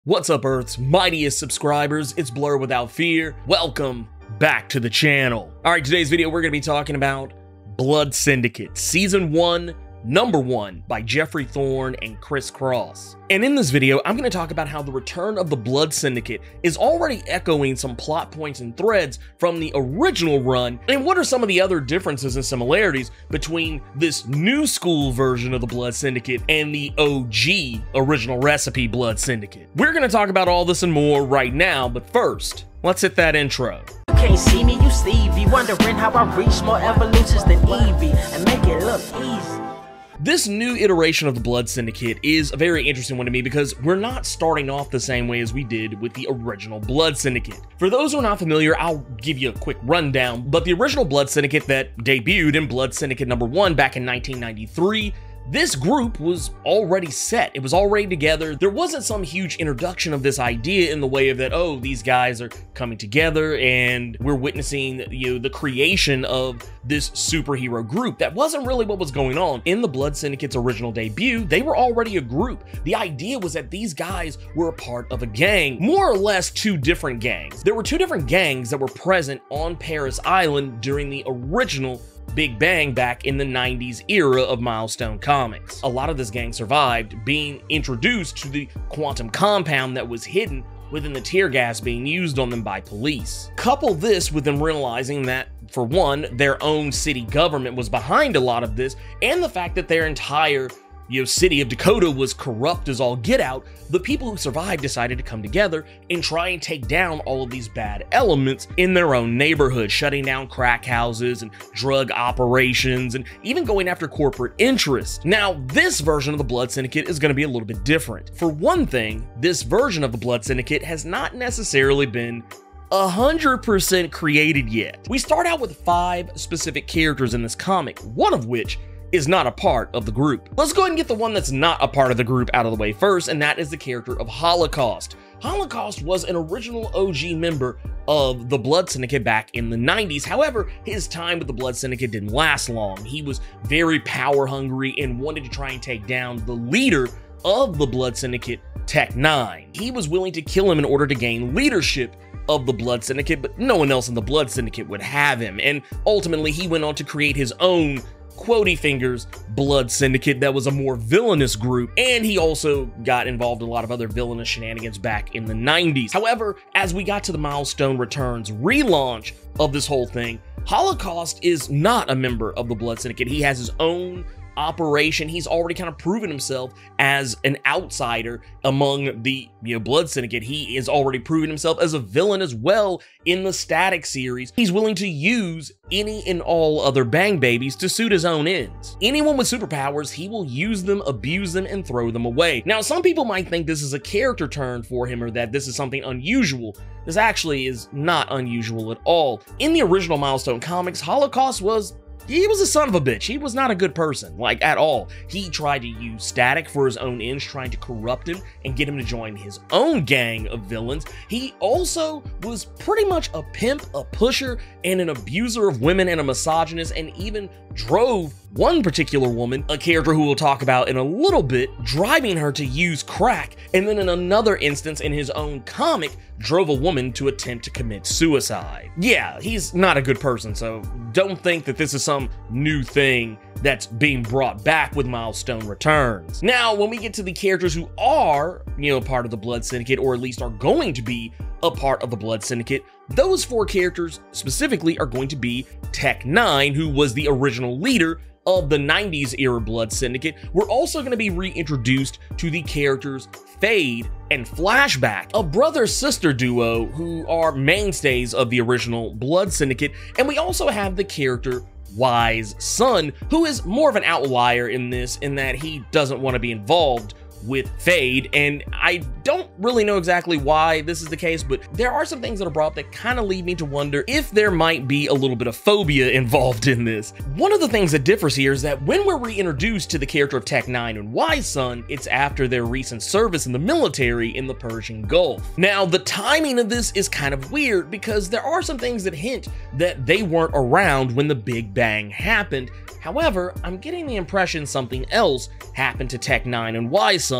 What's up, Earth's mightiest subscribers? It's Blerd without fear. Welcome back to the channel. Alright, today's video we're going to be talking about Blerd Syndicate, Season 1, Number 1 by Jeffrey Thorne and Chris Cross. And in this video, I'm going to talk about how the return of the Blerd Syndicate is already echoing some plot points and threads from the original run, and what are some of the other differences and similarities between this new school version of the Blerd Syndicate and the OG original recipe Blerd Syndicate. We're going to talk about all this and more right now, but first, let's hit that intro. You can't see me, you Stevie, wondering how I reach more evolutions than Evie and make it look easy. This new iteration of the Blerd Syndicate is a very interesting one to me because we're not starting off the same way as we did with the original Blerd Syndicate. For those who are not familiar, I'll give you a quick rundown, but the original Blerd Syndicate that debuted in Blerd Syndicate number 1 back in 1993, this group was already set. It was already together. There wasn't some huge introduction of this idea in the way of that, oh, these guys are coming together and we're witnessing, the creation of this superhero group. That wasn't really what was going on. In the Blerd Syndicate's original debut, they were already a group. The idea was that these guys were a part of a gang, more or less two different gangs. There were two different gangs that were present on Paris Island during the original Big Bang back in the 90s era of Milestone comics. A lot of this gang survived, being introduced to the quantum compound that was hidden within the tear gas being used on them by police. Couple this with them realizing that, for one, their own city government was behind a lot of this, and the fact that their entire city of Dakota was corrupt as all get out. The people who survived decided to come together and try and take down all of these bad elements in their own neighborhood, shutting down crack houses and drug operations and even going after corporate interests. Now, this version of the Blerd Syndicate is going to be a little bit different. For one thing, this version of the Blerd Syndicate has not necessarily been 100% created yet. We start out with 5 specific characters in this comic, one of which is not a part of the group. Let's go ahead and get the one that's not a part of the group out of the way first, and that is the character of Holocaust. Holocaust was an original OG member of the Blerd Syndicate back in the 90s. However, his time with the Blerd Syndicate didn't last long. He was very power hungry and wanted to try and take down the leader of the Blerd Syndicate, Tech 9. He was willing to kill him in order to gain leadership of the Blerd Syndicate, but no one else in the Blerd Syndicate would have him, and ultimately he went on to create his own quotey fingers Blerd Syndicate that was a more villainous group, and he also got involved in a lot of other villainous shenanigans back in the 90s. However, as we got to the Milestone Returns relaunch of this whole thing, Holocaust is not a member of the Blerd Syndicate. He has his own operation. He's already kind of proven himself as an outsider among the Blerd Syndicate. He is already proven himself as a villain as well in the Static series. He's willing to use any and all other Bang Babies to suit his own ends. Anyone with superpowers, he will use them, abuse them, and throw them away. Now, some people might think this is a character turn for him or that this is something unusual. This actually is not unusual at all. In the original Milestone comics, Holocaust was a son of a bitch. He was not a good person, like, at all. He tried to use Static for his own ends, trying to corrupt him and get him to join his own gang of villains. He also was pretty much a pimp, a pusher, and an abuser of women and a misogynist, and even drove one particular woman, a character who we'll talk about in a little bit, driving her to use crack, and then in another instance in his own comic, drove a woman to attempt to commit suicide. Yeah, he's not a good person, so don't think that this is some new thing that's being brought back with Milestone Returns. Now, when we get to the characters who are, part of the Blerd Syndicate, or at least are going to be a part of the Blerd Syndicate, those 4 characters specifically are going to be Tech 9, who was the original leader of the 90s era Blerd Syndicate. We're also going to be reintroduced to the characters Fade and Flashback, a brother-sister duo who are mainstays of the original Blerd Syndicate, and we also have the character Y's son, who is more of an outlier in this, in that he doesn't want to be involved with Fade, and I don't really know exactly why this is the case, but there are some things that are brought up that kind of lead me to wonder if there might be a little bit of phobia involved in this. One of the things that differs here is that when we're reintroduced to the character of Tech 9 and Y's son, it's after their recent service in the military in the Persian Gulf. Now, the timing of this is kind of weird because there are some things that hint that they weren't around when the Big Bang happened. However, I'm getting the impression something else happened to Tech 9 and Y's son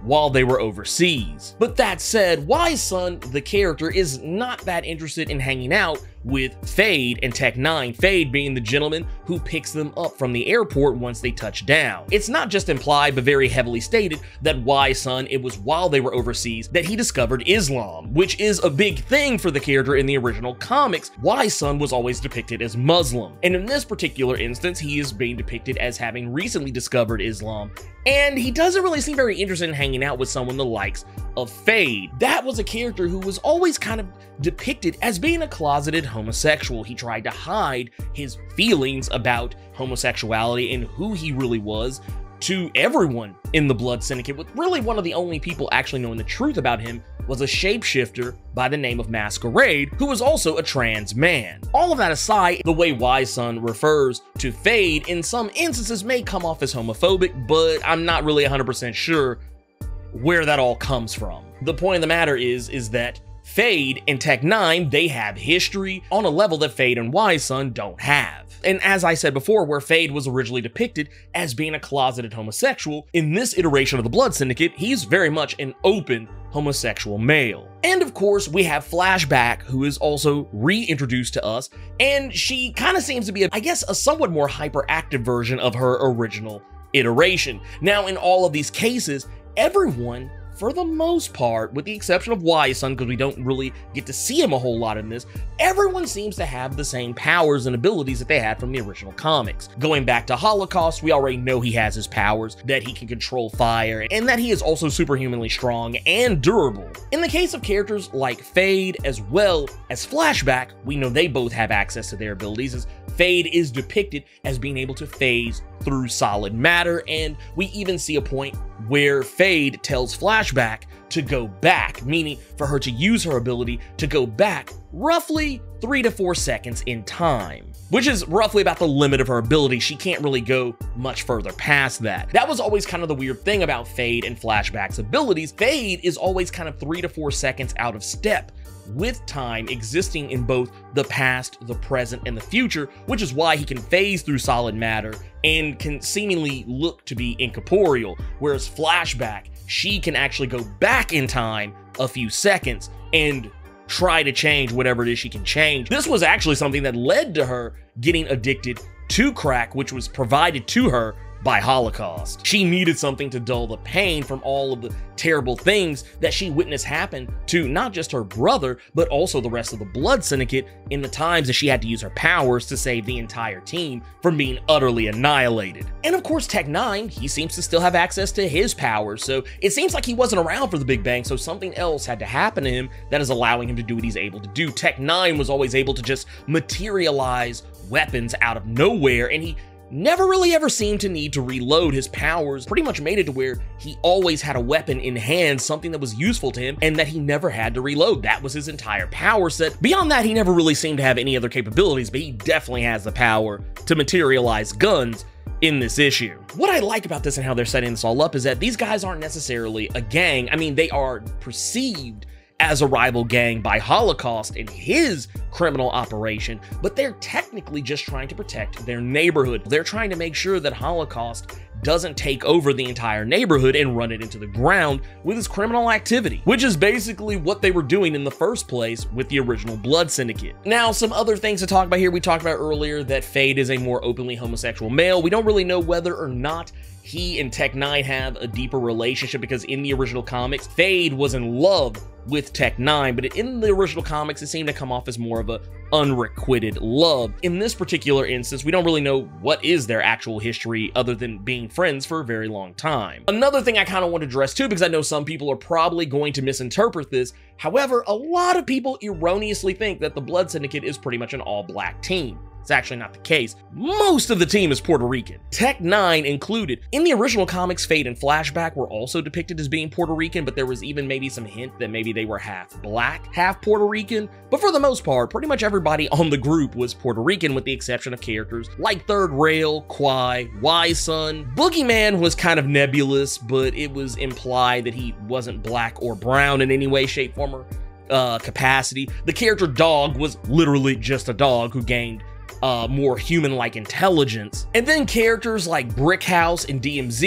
while they were overseas. But that said, Y's son, the character, is not that interested in hanging out with Fade and Tech-9, Fade being the gentleman who picks them up from the airport once they touch down. It's not just implied, but very heavily stated that Y's son, it was while they were overseas that he discovered Islam, which is a big thing for the character in the original comics. Y's son was always depicted as Muslim, and in this particular instance, he is being depicted as having recently discovered Islam, and he doesn't really seem very interested in hanging out with someone the likes of Fade. That was a character who was always kind of depicted as being a closeted homosexual. He tried to hide his feelings about homosexuality and who he really was to everyone in the Blerd Syndicate, with really one of the only people actually knowing the truth about him was a shapeshifter by the name of Masquerade, who was also a trans man. All of that aside, the way Y's son refers to Fade in some instances may come off as homophobic, but I'm not really 100% sure where that all comes from. The point of the matter is that Fade and Tech-9, they have history on a level that Fade and Y's son don't have. And as I said before, where Fade was originally depicted as being a closeted homosexual, in this iteration of the Blerd Syndicate, he's very much an open homosexual male. And of course, we have Flashback, who is also reintroduced to us, and she kind of seems to be, I guess, a somewhat more hyperactive version of her original iteration. Now, in all of these cases, everyone, for the most part, with the exception of Y's son, because we don't really get to see him a whole lot in this, everyone seems to have the same powers and abilities that they had from the original comics. Going back to Holocaust, we already know he has his powers, that he can control fire, and that he is also superhumanly strong and durable. In the case of characters like Fade as well as Flashback, we know they both have access to their abilities, as Fade is depicted as being able to phase through solid matter, and we even see a point where Fade tells Flashback to go back, meaning for her to use her ability to go back roughly 3 to 4 seconds in time, which is roughly about the limit of her ability. She can't really go much further past that. That was always kind of the weird thing about Fade and Flashback's abilities. Fade is always kind of 3 to 4 seconds out of step with time existing in both the past, the present, and the future, which is why he can phase through solid matter and can seemingly look to be incorporeal, whereas Flashback, she can actually go back in time a few seconds and try to change whatever it is she can change. This was actually something that led to her getting addicted to crack, which was provided to her by Holocaust. She needed something to dull the pain from all of the terrible things that she witnessed happen to not just her brother, but also the rest of the Blerd Syndicate in the times that she had to use her powers to save the entire team from being utterly annihilated. And of course, Tech-9, he seems to still have access to his powers, so it seems like he wasn't around for the Big Bang, so something else had to happen to him that is allowing him to do what he's able to do. Tech-9 was always able to just materialize weapons out of nowhere, and he never really ever seemed to need to reload. His powers pretty much made it to where he always had a weapon in hand, something that was useful to him, and that he never had to reload. That was his entire power set. Beyond that, he never really seemed to have any other capabilities, but he definitely has the power to materialize guns in this issue. What I like about this and how they're setting this all up is that these guys aren't necessarily a gang. I mean, they are perceived as a rival gang by Holocaust in his criminal operation, but they're technically just trying to protect their neighborhood. They're trying to make sure that Holocaust doesn't take over the entire neighborhood and run it into the ground with his criminal activity, which is basically what they were doing in the first place with the original Blerd Syndicate. Now, some other things to talk about here. We talked about earlier that Fade is a more openly homosexual male. We don't really know whether or not he and Tech-9 have a deeper relationship, because in the original comics, Fade was in love with Tech-9, but in the original comics, it seemed to come off as more of a unrequited love. In this particular instance, we don't really know what is their actual history other than being friends for a very long time. Another thing I kind of want to address too, because I know some people are probably going to misinterpret this. However, a lot of people erroneously think that the Blerd Syndicate is pretty much an all-black team. It's actually not the case. Most of the team is Puerto Rican, Tech-9 included. In the original comics, Fade and Flashback were also depicted as being Puerto Rican, but there was even maybe some hint that maybe they were half black, half Puerto Rican. But for the most part, pretty much everybody on the group was Puerto Rican, with the exception of characters like Third Rail, Kwai, Y's son. Boogeyman was kind of nebulous, but it was implied that he wasn't black or brown in any way, shape, form, or capacity. The character Dog was literally just a dog who gained more human-like intelligence. And then characters like Brickhouse and DMZ,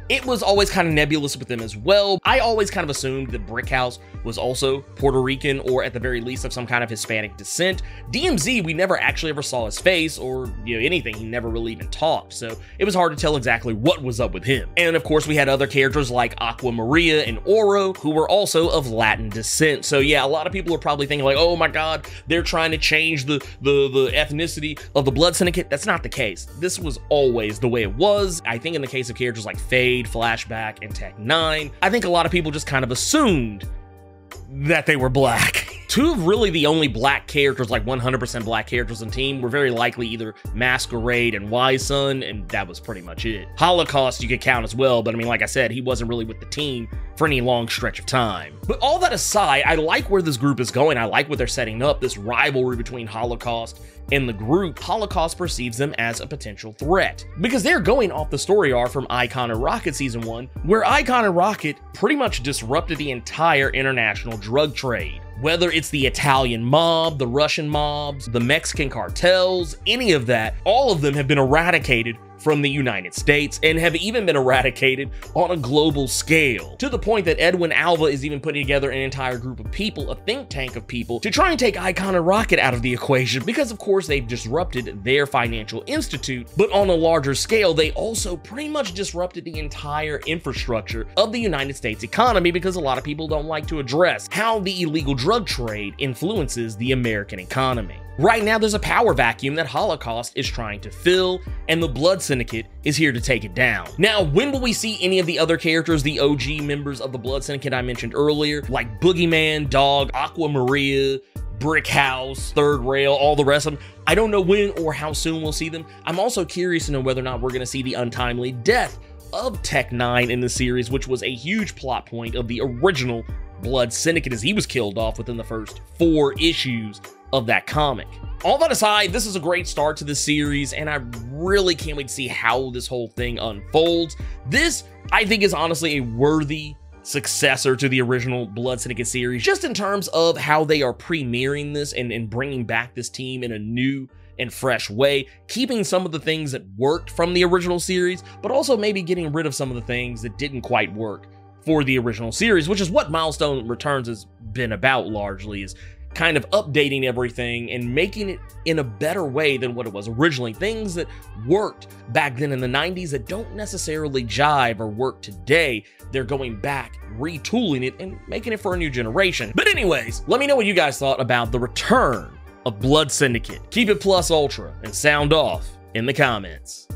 it was always kind of nebulous with them as well. I always kind of assumed that Brickhouse was also Puerto Rican or at the very least of some kind of Hispanic descent. DMZ, we never actually ever saw his face or anything. He never really even talked, so it was hard to tell exactly what was up with him. And of course, we had other characters like Aqua Maria and Oro, who were also of Latin descent. So yeah, a lot of people are probably thinking like, oh my god, they're trying to change the ethnicity of the Blood Syndicate. That's not the case. This was always the way it was. I think in the case of characters like Fade, Flashback, and Tech 9, I think a lot of people just kind of assumed that they were black. Two of really the only black characters, like 100% black characters in team, were very likely either Masquerade and Y-Sun, and that was pretty much it. Holocaust you could count as well, but I mean, like I said, he wasn't really with the team for any long stretch of time. But all that aside, I like where this group is going. I like what they're setting up, this rivalry between Holocaust and the group. Holocaust perceives them as a potential threat because they're going off the story arc from Icon and Rocket Season 1, where Icon and Rocket pretty much disrupted the entire international drug trade. Whether it's the Italian mob, the Russian mobs, the Mexican cartels, any of that, all of them have been eradicated from the United States and have even been eradicated on a global scale, to the point that Edwin Alva is even putting together an entire group of people, a think tank of people, to try and take Icon and Rocket out of the equation because of course they've disrupted their financial institute, but on a larger scale they also pretty much disrupted the entire infrastructure of the United States economy, because a lot of people don't like to address how the illegal drug trade influences the American economy. Right now, there's a power vacuum that Holocaust is trying to fill, and the Blood Syndicate is here to take it down. Now, when will we see any of the other characters, the OG members of the Blood Syndicate I mentioned earlier, like Boogeyman, Dog, Aqua Maria, Brickhouse, Third Rail, all the rest of them? I don't know when or how soon we'll see them. I'm also curious to know whether or not we're going to see the untimely death of Tech 9 in the series, which was a huge plot point of the original Blood Syndicate, as he was killed off within the first 4 issues of that comic. All that aside, this is a great start to the series, and I really can't wait to see how this whole thing unfolds. This, I think, is honestly a worthy successor to the original Blood Syndicate series, just in terms of how they are premiering this and bringing back this team in a new and fresh way, keeping some of the things that worked from the original series, but also maybe getting rid of some of the things that didn't quite work for the original series, which is what Milestone Returns has been about largely, is kind of updating everything and making it in a better way than what it was originally. Things that worked back then in the 90s that don't necessarily jive or work today, they're going back, retooling it, and making it for a new generation. But anyways, let me know what you guys thought about the return of Blood Syndicate. Keep it plus ultra and sound off in the comments.